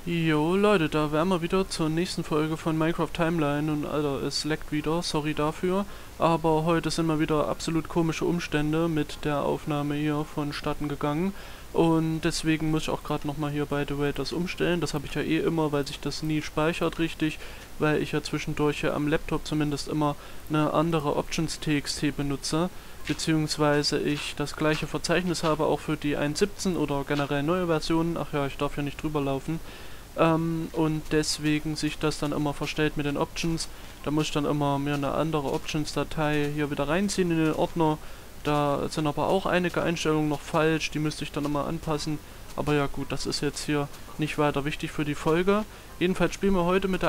Jo Leute, da wären wir wieder zur nächsten Folge von Minecraft Timeline und Alter, es leckt wieder, sorry dafür. Aber heute sind mal wieder absolut komische Umstände mit der Aufnahme hier vonstatten gegangen. Und deswegen muss ich auch gerade nochmal hier by the way das umstellen. Das habe ich ja eh immer, weil sich das nie speichert richtig, weil ich ja zwischendurch ja am Laptop zumindest immer eine andere Options.txt benutze. Beziehungsweise ich das gleiche Verzeichnis habe auch für die 1.17 oder generell neue Versionen. Ach ja, ich darf ja nicht drüber laufen. Und deswegen sich das dann immer verstellt mit den Options. Da muss ich dann immer mir eine andere Options-Datei hier wieder reinziehen in den Ordner. Da sind aber auch einige Einstellungen noch falsch, die müsste ich dann immer anpassen. Aber ja gut, das ist jetzt hier nicht weiter wichtig für die Folge. Jedenfalls spielen wir heute mit der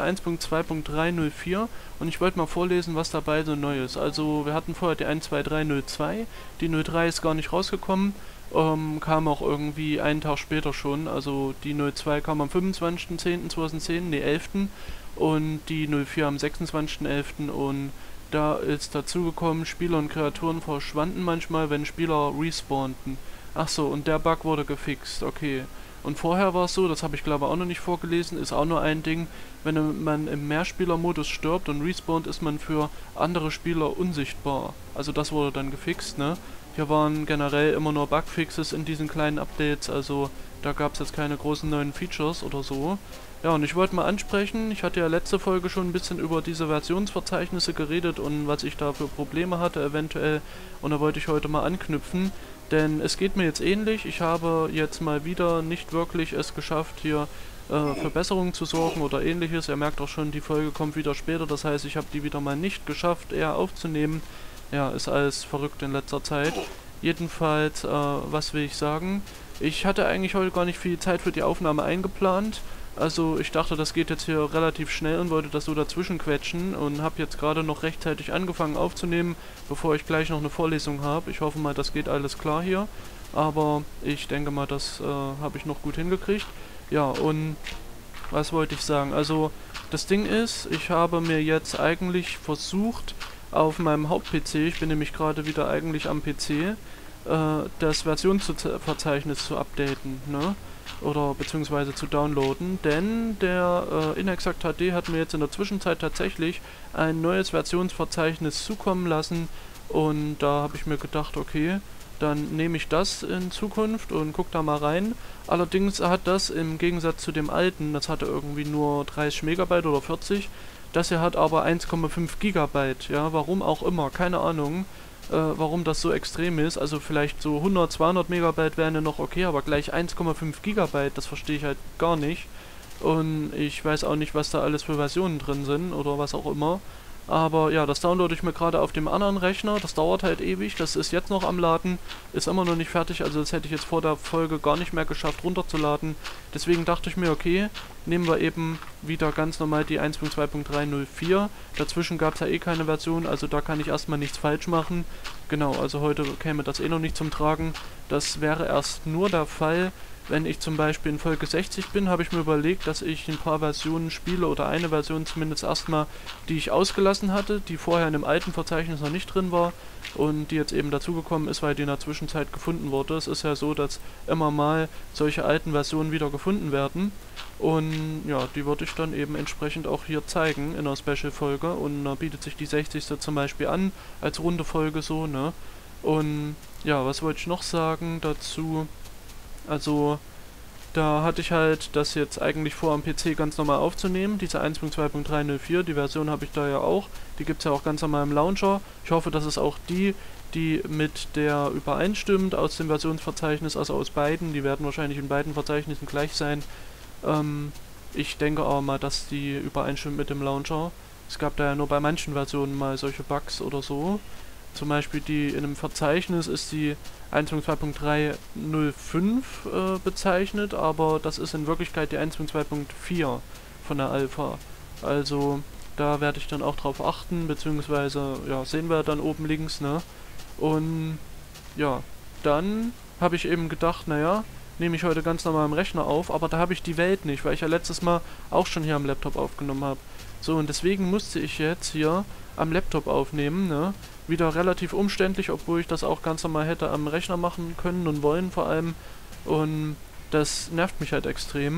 1.2.304 und ich wollte mal vorlesen, was dabei so neu ist. Also wir hatten vorher die 1.2.302, die 03 ist gar nicht rausgekommen. Kam auch irgendwie einen Tag später schon, also die 02 kam am 25.10.2010, ne 11. und die 04 am 26.11. und da ist dazugekommen, Spieler und Kreaturen verschwanden manchmal, wenn Spieler respawnten. Ach so, und der Bug wurde gefixt, okay. Und vorher war es so, das habe ich glaube auch noch nicht vorgelesen, ist auch nur ein Ding, wenn man im Mehrspieler-Modus stirbt und respawnt, ist man für andere Spieler unsichtbar. Also das wurde dann gefixt, ne? Hier waren generell immer nur Bugfixes in diesen kleinen Updates, also da gab es jetzt keine großen neuen Features oder so. Ja, und ich wollte mal ansprechen, ich hatte ja letzte Folge schon ein bisschen über diese Versionsverzeichnisse geredet und was ich da für Probleme hatte eventuell, und da wollte ich heute mal anknüpfen, denn es geht mir jetzt ähnlich, ich habe jetzt mal wieder nicht wirklich es geschafft, hier für Besserungen zu sorgen oder ähnliches. Ihr merkt auch schon, die Folge kommt wieder später, das heißt, ich habe die wieder mal nicht geschafft, eher aufzunehmen. Ja, ist alles verrückt in letzter Zeit. Jedenfalls, was will ich sagen? Ich hatte eigentlich heute gar nicht viel Zeit für die Aufnahme eingeplant. Also ich dachte, das geht jetzt hier relativ schnell und wollte das so dazwischen quetschen und habe jetzt gerade noch rechtzeitig angefangen aufzunehmen, bevor ich gleich noch eine Vorlesung habe. Ich hoffe mal, das geht alles klar hier. Aber ich denke mal, das habe ich noch gut hingekriegt. Ja, und was wollte ich sagen? Also das Ding ist, ich habe mir jetzt eigentlich versucht, auf meinem Haupt-PC, ich bin nämlich gerade wieder eigentlich am PC, das Versionsverzeichnis zu updaten, ne? Oder beziehungsweise zu downloaden, denn der Inexact HD hat mir jetzt in der Zwischenzeit tatsächlich ein neues Versionsverzeichnis zukommen lassen und da habe ich mir gedacht, okay, dann nehme ich das in Zukunft und guck da mal rein. Allerdings hat das im Gegensatz zu dem alten, das hatte irgendwie nur 30 Megabyte oder 40, das hier hat aber 1,5 Gigabyte, ja, warum auch immer, keine Ahnung, warum das so extrem ist. Also vielleicht so 100, 200 Megabyte wären ja noch okay, aber gleich 1,5 Gigabyte, das verstehe ich halt gar nicht. Und ich weiß auch nicht, was da alles für Versionen drin sind oder was auch immer. Aber ja, das downloade ich mir gerade auf dem anderen Rechner. Das dauert halt ewig. Das ist jetzt noch am Laden. Ist immer noch nicht fertig. Also das hätte ich jetzt vor der Folge gar nicht mehr geschafft runterzuladen. Deswegen dachte ich mir, okay, nehmen wir eben wieder ganz normal die 1.2.304. Dazwischen gab es ja eh keine Version. Also da kann ich erstmal nichts falsch machen. Genau, also heute käme das eh noch nicht zum Tragen. Das wäre erst nur der Fall, wenn ich zum Beispiel in Folge 60 bin, habe ich mir überlegt, dass ich ein paar Versionen spiele oder eine Version zumindest erstmal, die ich ausgelassen hatte, die vorher in dem alten Verzeichnis noch nicht drin war und die jetzt eben dazugekommen ist, weil die in der Zwischenzeit gefunden wurde. Es ist ja so, dass immer mal solche alten Versionen wieder gefunden werden und ja, die würde ich dann eben entsprechend auch hier zeigen in einer Special-Folge und da bietet sich die 60. zum Beispiel an, als runde Folge so, ne? Und ja, was wollte ich noch sagen dazu? Also, da hatte ich halt das jetzt eigentlich vor, am PC ganz normal aufzunehmen, diese 1.2.304, die Version habe ich da ja auch, die gibt es ja auch ganz normal im Launcher. Ich hoffe, das ist auch die, die mit der übereinstimmt aus dem Versionsverzeichnis, also aus beiden, die werden wahrscheinlich in beiden Verzeichnissen gleich sein. Ich denke aber mal, dass die übereinstimmt mit dem Launcher. Es gab da ja nur bei manchen Versionen mal solche Bugs oder so. Zum Beispiel die in einem Verzeichnis ist die 1.2.305 bezeichnet, aber das ist in Wirklichkeit die 1.2.4 von der Alpha. Also da werde ich dann auch drauf achten, beziehungsweise ja, sehen wir dann oben links, ne? Und ja, dann habe ich eben gedacht, naja, nehme ich heute ganz normal am Rechner auf, aber da habe ich die Welt nicht, weil ich ja letztes Mal auch schon hier am Laptop aufgenommen habe. So, und deswegen musste ich jetzt hier am Laptop aufnehmen, ne? Wieder relativ umständlich, obwohl ich das auch ganz normal hätte am Rechner machen können und wollen vor allem. Und das nervt mich halt extrem.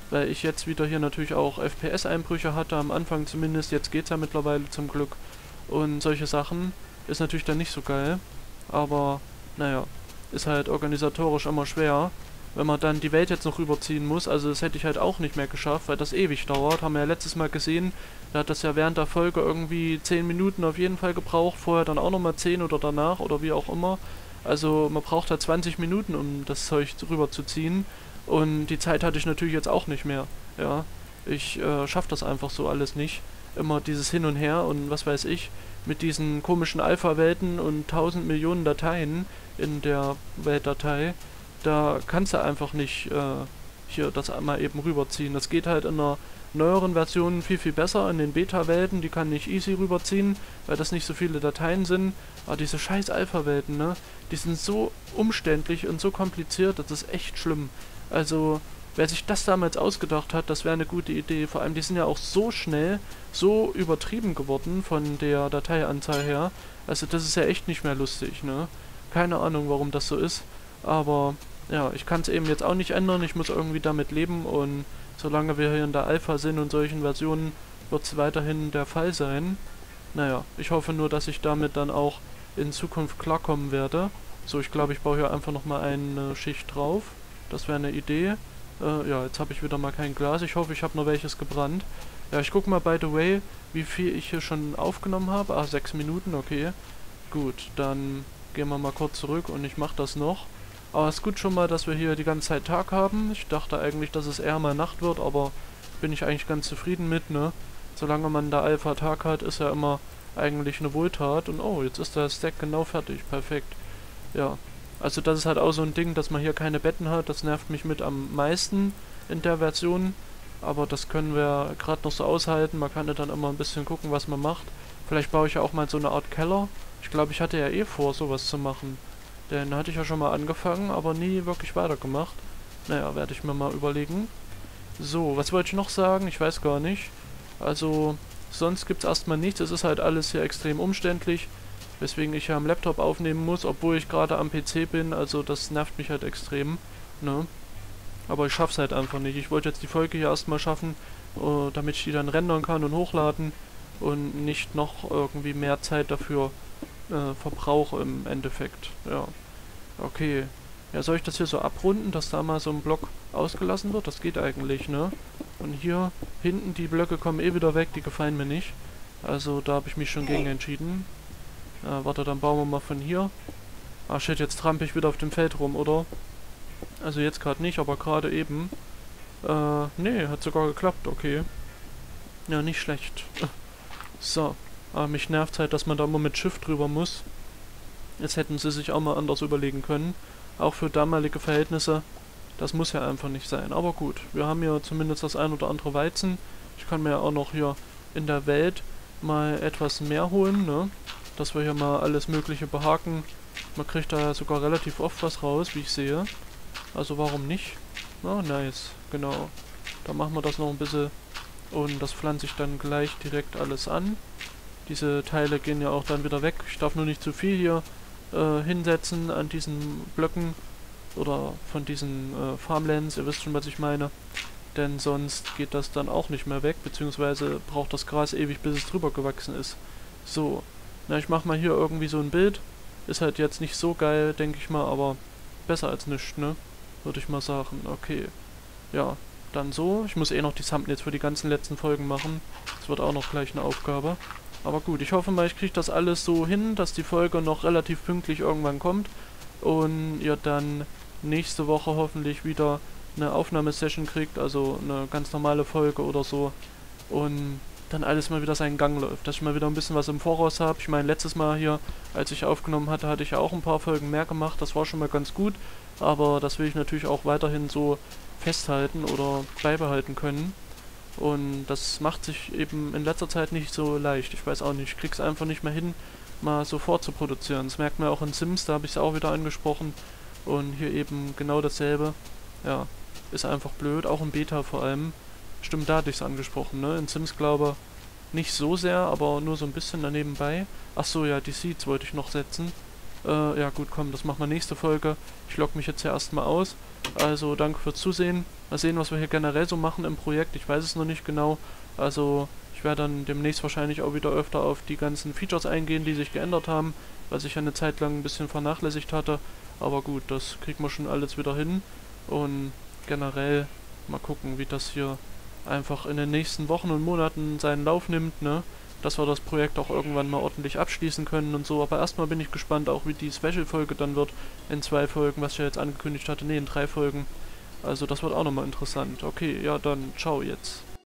weil ich jetzt wieder hier natürlich auch FPS-Einbrüche hatte, am Anfang zumindest, jetzt geht's ja mittlerweile zum Glück. Und solche Sachen ist natürlich dann nicht so geil, aber naja, ist halt organisatorisch immer schwer, wenn man dann die Welt jetzt noch rüberziehen muss. Also das hätte ich halt auch nicht mehr geschafft, weil das ewig dauert. Haben wir ja letztes Mal gesehen, da hat das ja während der Folge irgendwie 10 Minuten auf jeden Fall gebraucht, vorher dann auch nochmal 10 oder danach oder wie auch immer. Also man braucht halt 20 Minuten, um das Zeug rüberzuziehen. Und die Zeit hatte ich natürlich jetzt auch nicht mehr. Ja, ich schaff das einfach so alles nicht. Immer dieses Hin und Her und was weiß ich, mit diesen komischen Alpha-Welten und 1000 Millionen Dateien in der Weltdatei, da kannst du einfach nicht hier das einmal eben rüberziehen. Das geht halt in einer neueren Version viel, viel besser. In den Beta-Welten, die kann ich easy rüberziehen, weil das nicht so viele Dateien sind. Aber diese scheiß Alpha-Welten, ne, die sind so umständlich und so kompliziert, das ist echt schlimm. Also, wer sich das damals ausgedacht hat, das wäre eine gute Idee. Vor allem, die sind ja auch so schnell, so übertrieben geworden von der Dateianzahl her. Also, das ist ja echt nicht mehr lustig, ne. Keine Ahnung, warum das so ist. Aber, ja, ich kann es eben jetzt auch nicht ändern. Ich muss irgendwie damit leben und solange wir hier in der Alpha sind und solchen Versionen, wird es weiterhin der Fall sein. Naja, ich hoffe nur, dass ich damit dann auch in Zukunft klarkommen werde. So, ich glaube, ich baue hier einfach nochmal eine Schicht drauf. Das wäre eine Idee. Ja, jetzt habe ich wieder mal kein Glas. Ich hoffe, ich habe noch welches gebrannt. Ja, ich gucke mal, by the way, wie viel ich hier schon aufgenommen habe. Ah, 6 Minuten, okay. Gut, dann gehen wir mal kurz zurück und ich mache das noch. Aber es ist gut schon mal, dass wir hier die ganze Zeit Tag haben. Ich dachte eigentlich, dass es eher mal Nacht wird, aber bin ich eigentlich ganz zufrieden mit, ne? Solange man da Alpha Tag hat, ist ja immer eigentlich eine Wohltat. Und oh, jetzt ist der Stack genau fertig. Perfekt. Ja. Also das ist halt auch so ein Ding, dass man hier keine Betten hat. Das nervt mich mit am meisten in der Version. Aber das können wir gerade noch so aushalten. Man kann ja dann immer ein bisschen gucken, was man macht. Vielleicht baue ich ja auch mal so eine Art Keller. Ich glaube, ich hatte ja eh vor, sowas zu machen. Den hatte ich ja schon mal angefangen, aber nie wirklich weitergemacht. Naja, werde ich mir mal überlegen. So, was wollte ich noch sagen? Ich weiß gar nicht. Also, sonst gibt es erstmal nichts. Es ist halt alles hier extrem umständlich. Weswegen ich ja am Laptop aufnehmen muss, obwohl ich gerade am PC bin. Also, das nervt mich halt extrem. Ne? Aber ich schaff's halt einfach nicht. Ich wollte jetzt die Folge hier erstmal schaffen, damit ich die dann rendern kann und hochladen. Und nicht noch irgendwie mehr Zeit dafür verbrauche im Endeffekt. Ja. Okay. Ja, soll ich das hier so abrunden, dass da mal so ein Block ausgelassen wird? Das geht eigentlich, ne? Und hier hinten, die Blöcke kommen eh wieder weg, die gefallen mir nicht. Also da habe ich mich schon gegen entschieden. Warte, dann bauen wir mal von hier. Ah shit, jetzt trampel ich wieder auf dem Feld rum, oder? Also jetzt gerade nicht, aber gerade eben. Nee, hat sogar geklappt, okay. Ja, nicht schlecht. So. Aber mich nervt halt, dass man da immer mit Schiff drüber muss. Jetzt hätten sie sich auch mal anders überlegen können. Auch für damalige Verhältnisse. Das muss ja einfach nicht sein. Aber gut, wir haben ja zumindest das ein oder andere Weizen. Ich kann mir ja auch noch hier in der Welt mal etwas mehr holen, ne? Dass wir hier mal alles Mögliche behaken. Man kriegt da sogar relativ oft was raus, wie ich sehe. Also warum nicht? Na, nice. Genau. Dann machen wir das noch ein bisschen. Und das pflanze ich dann gleich direkt alles an. Diese Teile gehen ja auch dann wieder weg. Ich darf nur nicht zu viel hier hinsetzen an diesen Blöcken oder von diesen Farmlands. Ihr wisst schon, was ich meine. Denn sonst geht das dann auch nicht mehr weg, beziehungsweise braucht das Gras ewig, bis es drüber gewachsen ist. So, na, ich mache mal hier irgendwie so ein Bild. Ist halt jetzt nicht so geil, denke ich mal, aber besser als nichts, ne? Würde ich mal sagen. Okay. Ja, dann so. Ich muss eh noch die Thumbnails für die ganzen letzten Folgen machen. Das wird auch noch gleich eine Aufgabe. Aber gut, ich hoffe mal, ich kriege das alles so hin, dass die Folge noch relativ pünktlich irgendwann kommt. Und ihr dann nächste Woche hoffentlich wieder eine Aufnahmesession kriegt, also eine ganz normale Folge oder so. Und dann alles mal wieder seinen Gang läuft. Dass ich mal wieder ein bisschen was im Voraus habe. Ich meine, letztes Mal hier, als ich aufgenommen hatte, hatte ich ja auch ein paar Folgen mehr gemacht. Das war schon mal ganz gut. Aber das will ich natürlich auch weiterhin so festhalten oder beibehalten können. Und das macht sich eben in letzter Zeit nicht so leicht. Ich weiß auch nicht, ich krieg's einfach nicht mehr hin, mal sofort zu produzieren. Das merkt man auch in Sims, da habe ich es auch wieder angesprochen. Und hier eben genau dasselbe. Ja, ist einfach blöd, auch im Beta vor allem. Stimmt, da hatte ich es angesprochen, ne? In Sims glaube nicht so sehr, aber nur so ein bisschen daneben bei. Achso, ja, die Seeds wollte ich noch setzen. Ja gut, komm, das machen wir nächste Folge. Ich logge mich jetzt hier erstmal aus. Also danke fürs Zusehen. Mal sehen, was wir hier generell so machen im Projekt. Ich weiß es noch nicht genau. Also ich werde dann demnächst wahrscheinlich auch wieder öfter auf die ganzen Features eingehen, die sich geändert haben, was ich ja eine Zeit lang ein bisschen vernachlässigt hatte. Aber gut, das kriegen wir schon alles wieder hin. Und generell mal gucken, wie das hier einfach in den nächsten Wochen und Monaten seinen Lauf nimmt, ne? Dass wir das Projekt auch irgendwann mal ordentlich abschließen können und so. Aber erstmal bin ich gespannt, auch wie die Special-Folge dann wird. In 2 Folgen, was ich ja jetzt angekündigt hatte. Ne, in 3 Folgen. Also das wird auch nochmal interessant. Okay, ja dann, ciao jetzt.